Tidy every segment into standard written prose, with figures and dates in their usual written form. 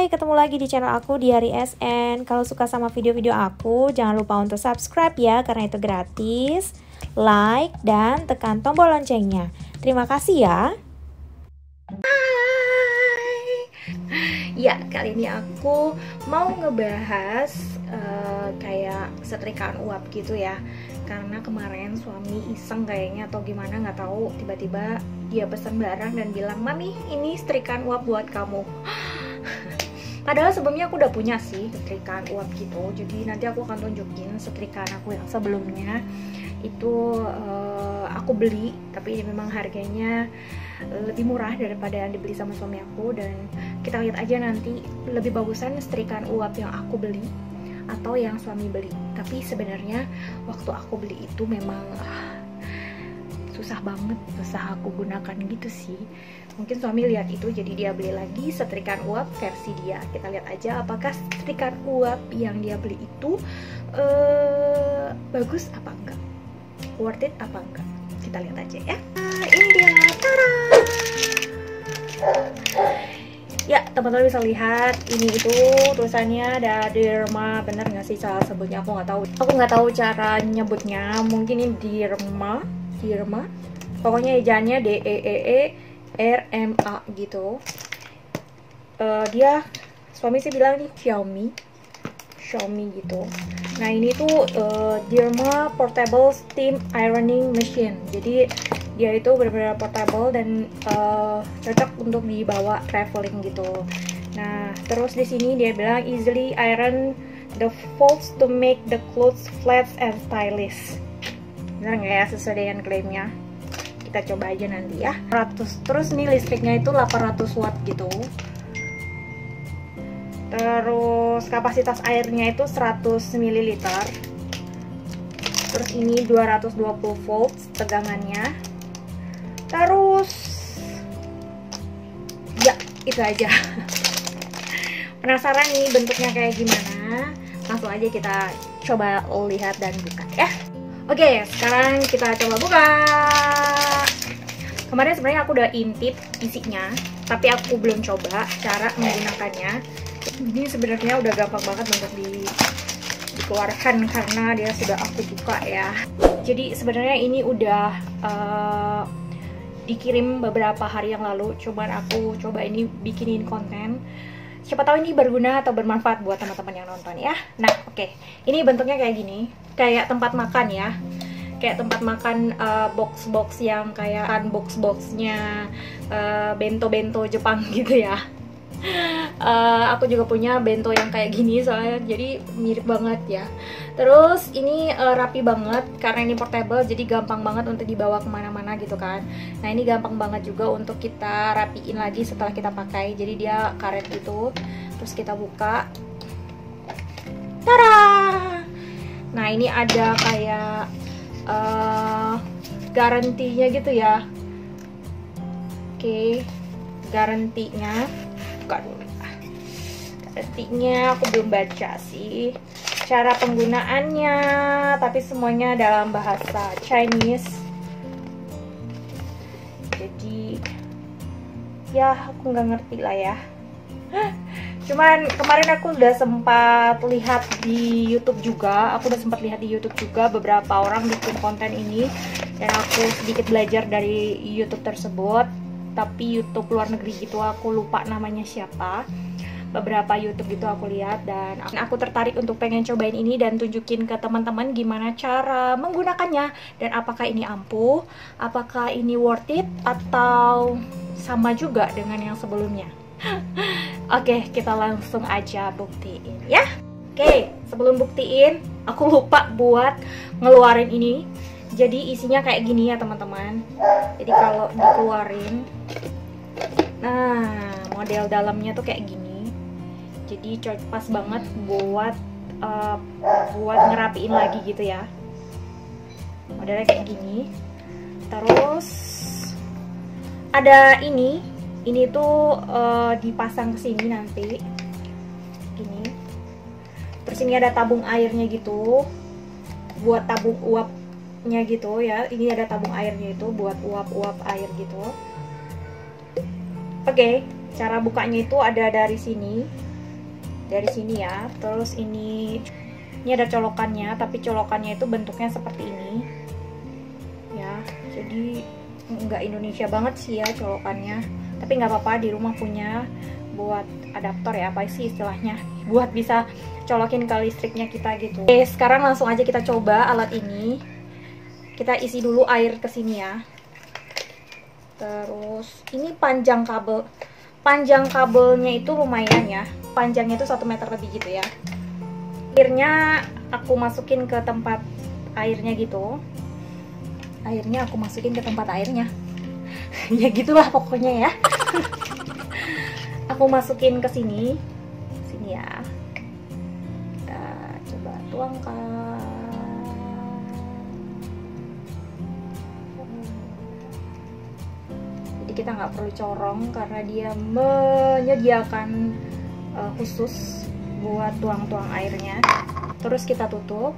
Hai, ketemu lagi di channel aku Diary SN. Kalau suka sama video-video aku, jangan lupa untuk subscribe ya, karena itu gratis. Like dan tekan tombol loncengnya. Terima kasih ya. Ya, kali ini aku mau ngebahas kayak setrikaan uap gitu ya. Karena kemarin suami iseng kayaknya atau gimana nggak tahu, tiba-tiba dia pesan barang dan bilang, "Mami, ini setrikaan uap buat kamu." Padahal sebelumnya aku udah punya sih setrikaan uap gitu. Jadi nanti aku akan tunjukin setrikaan aku yang sebelumnya. Itu aku beli, tapi ini memang harganya lebih murah daripada yang dibeli sama suami aku. Dan kita lihat aja nanti lebih bagusan setrikaan uap yang aku beli atau yang suami beli. Tapi sebenarnya waktu aku beli itu memang susah banget, susah aku gunakan gitu sih. Mungkin suami lihat itu, jadi dia beli lagi setrikaan uap versi dia. Kita lihat aja apakah setrikaan uap yang dia beli itu bagus apa enggak, worth it apa enggak. Kita lihat aja ya. Ini dia, tara! Ya, teman-teman bisa lihat ini itu tulisannya ada Derma, bener nggak sih salah sebutnya? Aku nggak tahu cara nyebutnya. Mungkin ini Derma. Pokoknya ejaannya DEEERMA gitu. Dia suami sih bilang nih Xiaomi gitu. Nah ini tuh Derma Portable Steam Ironing Machine. Jadi dia itu benar-benar portable dan cocok untuk dibawa traveling gitu. Nah terus di sini dia bilang easily iron the folds to make the clothes flat and stylish. Benar nggak ya sesuai dengan klaimnya? Kita coba aja nanti ya. 100. Terus nih listriknya itu 800 watt gitu. Terus kapasitas airnya itu 100 ml. Terus ini 220 volt tegangannya. Terus ya itu aja. Penasaran nih bentuknya kayak gimana? Langsung aja kita coba lihat dan buka ya. Oke, sekarang kita coba buka. Kemarin sebenarnya aku udah intip isinya, tapi aku belum coba cara menggunakannya. Ini sebenarnya udah gampang banget untuk dikeluarkan karena dia sudah aku buka ya. Jadi sebenarnya ini udah dikirim beberapa hari yang lalu. Cuman aku coba ini bikinin konten. Siapa tahu ini berguna atau bermanfaat buat teman-teman yang nonton ya. Nah, oke. Ini bentuknya kayak gini. Kayak tempat makan ya. Kayak tempat makan box-box yang kayak box-boxnya bento-bento Jepang gitu ya. Aku juga punya bento yang kayak gini soalnya, jadi mirip banget ya. Terus ini rapi banget karena ini portable, jadi gampang banget untuk dibawa kemana-mana gitu kan. Nah ini gampang banget juga untuk kita rapiin lagi setelah kita pakai. Jadi dia karet gitu. Terus kita buka, tara! Nah ini ada kayak garantinya gitu ya. Oke, garantinya buka dulu. Garantinya aku belum baca sih cara penggunaannya, tapi semuanya dalam bahasa Chinese. Jadi ya aku nggak ngerti lah ya. Cuman kemarin aku udah sempat lihat di YouTube juga. Beberapa orang bikin konten ini dan aku sedikit belajar dari YouTube tersebut. Tapi YouTube luar negeri gitu, aku lupa namanya siapa. Beberapa YouTube gitu aku lihat dan aku tertarik untuk pengen cobain ini dan tunjukin ke teman-teman gimana cara menggunakannya dan apakah ini ampuh, apakah ini worth it atau sama juga dengan yang sebelumnya. Oke, kita langsung aja buktiin ya. Oke, sebelum buktiin aku lupa buat ngeluarin ini. Jadi isinya kayak gini ya teman-teman. Jadi kalau dikeluarin, nah model dalamnya tuh kayak gini. Jadi pas banget buat ngerapiin lagi gitu ya. Modelnya kayak gini. Terus ada ini tuh dipasang ke sini nanti. Gini. Terus ini ada tabung airnya gitu, buat tabung uapnya gitu ya. Ini ada tabung airnya itu buat uap-uap air gitu. Oke, cara bukanya itu ada dari sini. dari sini ya. Terus ini ada colokannya, tapi colokannya itu bentuknya seperti ini ya, jadi nggak Indonesia banget sih ya colokannya, tapi nggak apa-apa, di rumah punya buat adaptor ya, apa sih istilahnya, buat bisa colokin ke listriknya kita gitu. Oke, sekarang langsung aja kita coba alat ini. Kita isi dulu air ke sini ya. Terus ini panjang kabelnya itu lumayan ya, panjangnya itu 1 meter lebih gitu ya. Airnya aku masukin ke tempat airnya gitu. Airnya aku masukin ke tempat airnya. Ya gitulah pokoknya ya. Aku masukin ke sini. Sini ya. Kita coba tuangkan. Jadi kita nggak perlu corong karena dia menyediakan khusus buat tuang-tuang airnya. Terus kita tutup.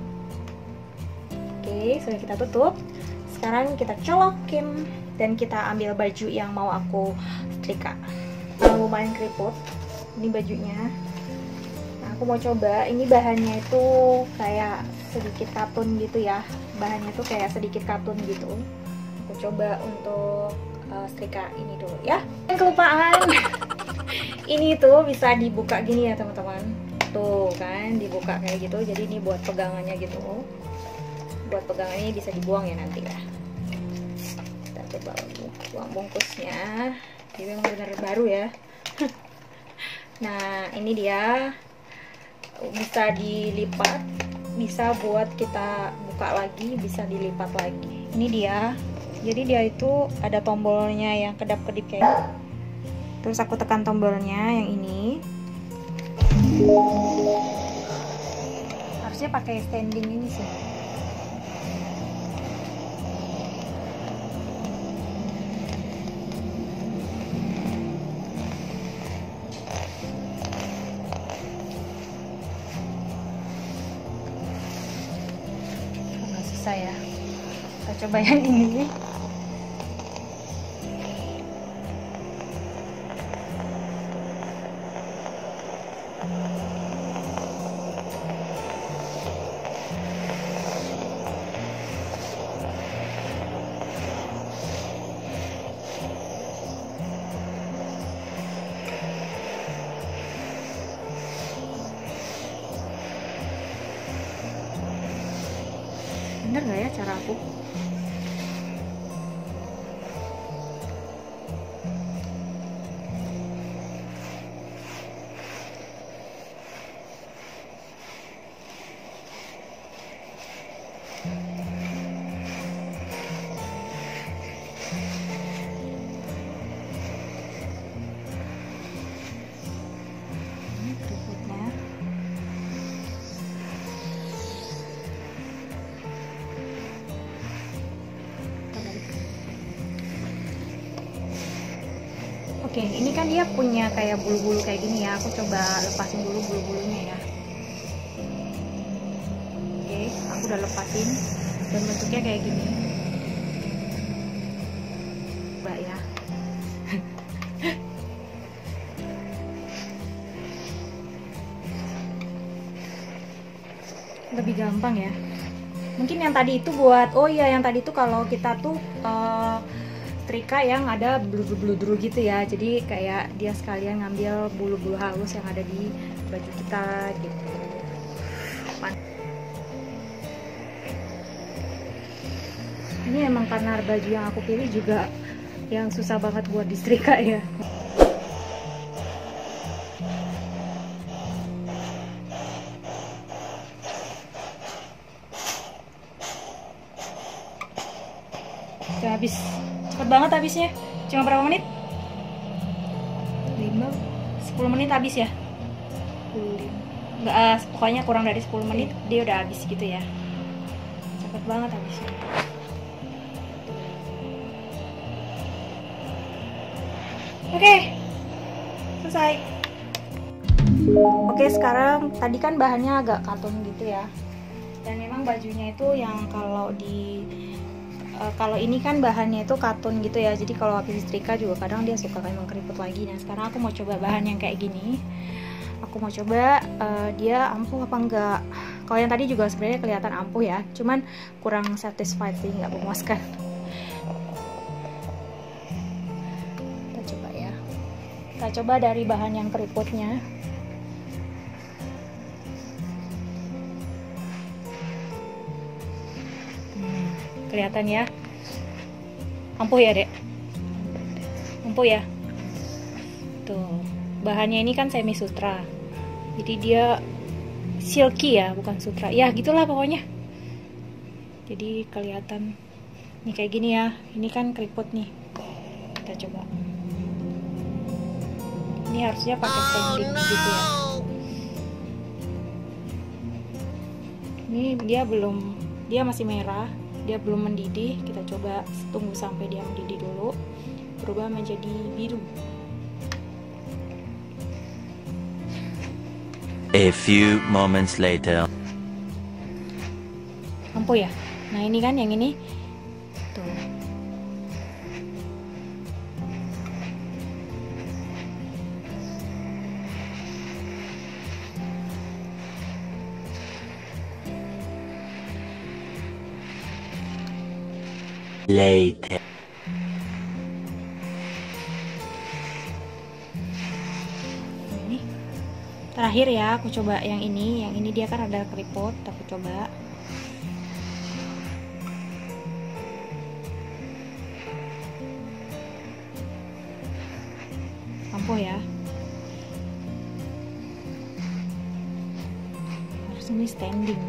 Oke, sudah kita tutup. Sekarang kita colokin dan kita ambil baju yang mau aku setrika. Lumayan keriput ini bajunya. Nah, aku mau coba, ini bahannya itu kayak sedikit katun gitu ya, bahannya tuh kayak sedikit katun gitu. Aku coba untuk setrika ini dulu ya. Yang kelupaan. Ini tuh bisa dibuka gini ya teman-teman, tuh kan dibuka kayak gitu, jadi ini buat pegangannya gitu. Buat pegangannya bisa dibuang ya nanti ya. Kita coba buang bungkusnya, ini memang benar baru ya. Nah ini dia, bisa dilipat, bisa buat kita buka lagi, bisa dilipat lagi. Ini dia, jadi dia itu ada tombolnya yang kedap-kedip kayak. Terus aku tekan tombolnya yang ini. Harusnya pakai standing ini sih. Nggak susah ya. Kita coba yang ini. Bener gak ya cara aku? Ini keriputnya. Oke, ini kan dia punya kayak bulu-bulu kayak gini ya. Aku coba lepasin dulu bulu-bulunya ya. Oke, aku udah lepasin dan bentuknya kayak gini. Coba ya. Lebih gampang ya. Mungkin yang tadi itu buat, oh iya yang tadi itu kalau kita tuh setrika yang ada bulu-bulu gitu ya, jadi kayak dia sekalian ngambil bulu-bulu halus yang ada di baju kita gitu. Ini emang karena baju yang aku pilih juga yang susah banget buat disetrika ya. Udah habis. Cepet banget habisnya. Cuma berapa menit? 10 menit habis ya? Enggak, pokoknya kurang dari 10 menit dia udah habis gitu ya. Cepet banget habisnya. Oke, selesai. Oke, sekarang tadi kan bahannya agak katun gitu ya. Dan memang bajunya itu yang kalau ini kan bahannya itu katun gitu ya, jadi kalau habis setrika juga kadang dia suka kayak mengkeriput lagi. Nah sekarang aku mau coba bahan yang kayak gini. Aku mau coba dia ampuh apa enggak. Kalau yang tadi juga sebenarnya kelihatan ampuh ya, cuman kurang satisfied sih, nggak memuaskan. Kita coba ya. Kita coba dari bahan yang keriputnya. Kelihatan ya, ampuh ya dek, ampuh ya. Tuh, bahannya ini kan semi sutra, jadi dia silky ya, bukan sutra ya, gitulah pokoknya. Jadi kelihatan nih kayak gini ya, ini kan keriput nih. Kita coba, ini harusnya pakai standing gitu ya. Ini dia masih merah, dia belum mendidih. Kita coba tunggu sampai dia mendidih dulu, berubah menjadi biru. A few moments later. Ampuh ya. Nah ini kan yang ini tuh. Later. Terakhir ya, aku coba yang ini. Yang ini dia kan ada keriput, aku coba. Ampuh ya. Harus ini standing.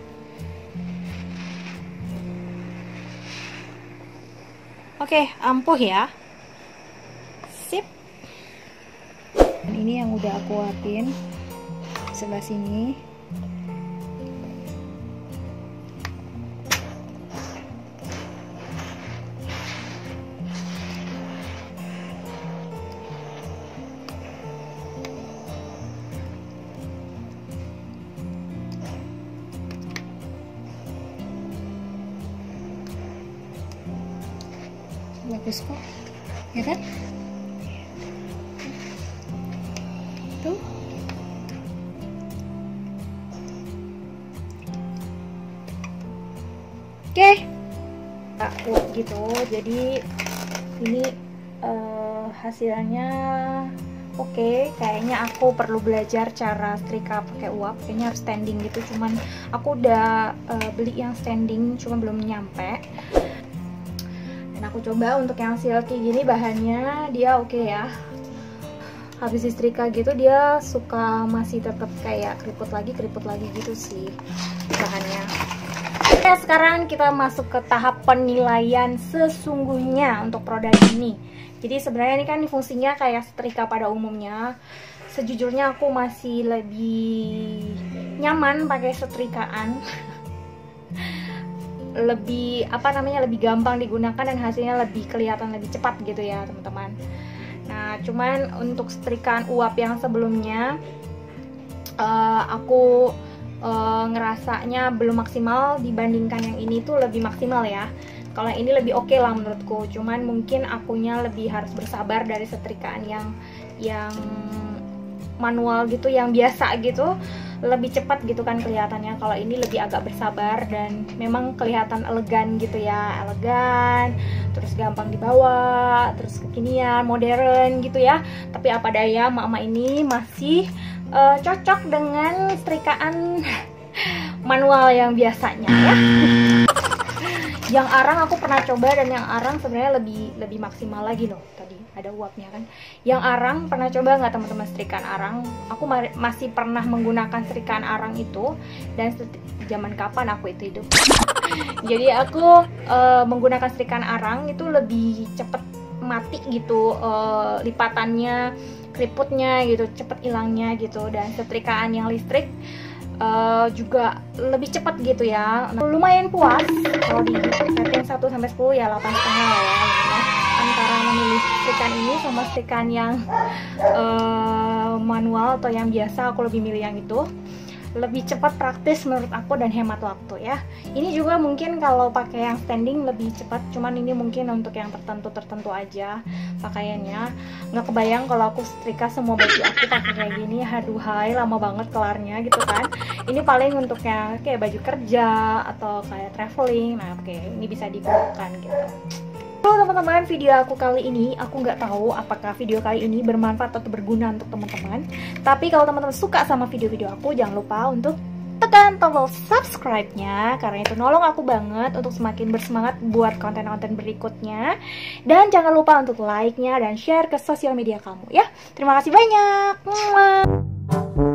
Oke, ampuh ya. Sip. Dan ini yang udah aku apin sebelah sini. Bagus kok, ya kan? Tuh. Oke, gitu. Jadi ini hasilnya oke. Kayaknya aku perlu belajar cara setrika pakai uap. Kayaknya harus standing gitu. Cuman aku udah beli yang standing, cuma belum nyampe. Dan aku coba untuk yang silky gini, bahannya dia oke ya. Habis disetrika gitu dia suka masih tetap kayak keriput lagi gitu sih bahannya. Oke, sekarang kita masuk ke tahap penilaian sesungguhnya untuk produk ini. Jadi sebenarnya ini kan fungsinya kayak setrika pada umumnya. Sejujurnya aku masih lebih nyaman pakai setrikaan. Lebih lebih gampang digunakan dan hasilnya lebih kelihatan lebih cepat gitu ya teman-teman. Nah cuman untuk setrikaan uap yang sebelumnya aku ngerasanya belum maksimal dibandingkan yang ini tuh lebih maksimal ya. Kalau ini lebih oke lah menurutku, cuman mungkin akunya lebih harus bersabar dari setrikaan yang manual gitu, yang biasa gitu, lebih cepat gitu kan kelihatannya. Kalau ini lebih agak bersabar dan memang kelihatan elegan gitu ya, elegan, terus gampang dibawa, terus kekinian, modern gitu ya. Tapi apa daya, mama ini masih cocok dengan setrikaan manual yang biasanya ya. Yang arang aku pernah coba dan yang arang sebenarnya lebih maksimal lagi loh. Tadi ada uapnya kan. Yang arang pernah coba nggak teman-teman setrikaan arang? Aku masih pernah menggunakan setrikaan arang itu dan zaman kapan aku itu hidup. Jadi aku menggunakan setrikaan arang itu lebih cepet mati gitu lipatannya, keriputnya gitu, cepet hilangnya gitu. Dan setrikaan yang listrik juga lebih cepat gitu ya. Lumayan puas kalau di rating 1 sampai 10 ya 8,5 lah ya. Antara memilih setrikaan ini sama setrikaan yang manual atau yang biasa, aku lebih milih yang itu. lebih cepat, praktis menurut aku, dan hemat waktu ya. Ini juga mungkin kalau pakai yang standing lebih cepat, cuman ini mungkin untuk yang tertentu aja pakaiannya. Nggak kebayang kalau aku setrika semua baju aku pakai kayak gini, aduhai lama banget kelarnya gitu kan. Ini paling untuk yang kayak baju kerja atau kayak traveling. Nah oke, ini bisa digunakan gitu. Halo teman-teman, video aku kali ini, aku nggak tahu apakah video kali ini bermanfaat atau berguna untuk teman-teman. Tapi kalau teman-teman suka sama video-video aku, jangan lupa untuk tekan tombol subscribe-nya, karena itu nolong aku banget untuk semakin bersemangat buat konten-konten berikutnya. Dan jangan lupa untuk like-nya dan share ke sosial media kamu ya. Terima kasih banyak. Mwah.